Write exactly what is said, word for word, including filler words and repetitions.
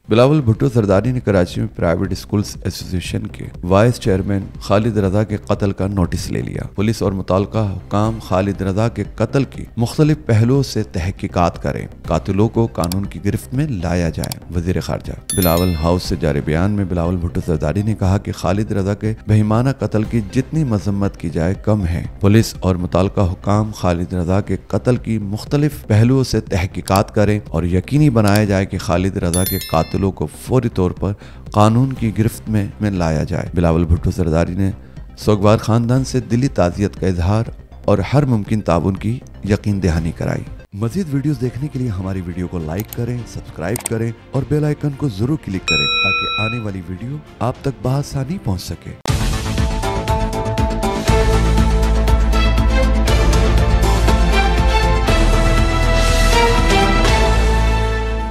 बिलावल भुट्टो जरदारी ने कराची में private schools association के वाइस चेयरमैन खालिद रजा के कत्ल का नोटिस ले लिया। पुलिस और मुताल्लिका हुकाम खालिद रजा के कत्ल की मुख्तलिफ पहलुओं से तहकीकात करें, कातिलों को कानून की गिरफ्त में लाया जाए। वजीर खारजा बिलावल हाउस से जारी बयान में बिलावल भुट्टो जरदारी ने कहा कि खालिद रजा के बेईमाना कत्ल की जितनी मजम्मत की जाए कम है। पुलिस और मुताल्लिका हुकाम खालिद रजा के कत्ल की मुख्तलिफ पहलुओं से तहकीकात करें और यकीनी बनाया जाए कि खालिद रजा के कातिलों को फौरी तौर पर कानून की गिरफ्त में, में लाया जाए। बिलावल भुट्टो जरदारी ने सोगवार खानदान से दिली ताज़ियत का इजहार और हर मुमकिन ताउन की यकीन दहानी कराई। मजीद वीडियोस देखने के लिए हमारी वीडियो को लाइक करें, सब्सक्राइब करें और बेल आइकन को जरूर क्लिक करें ताकि आने वाली वीडियो आप तक बआसानी पहुंच सके।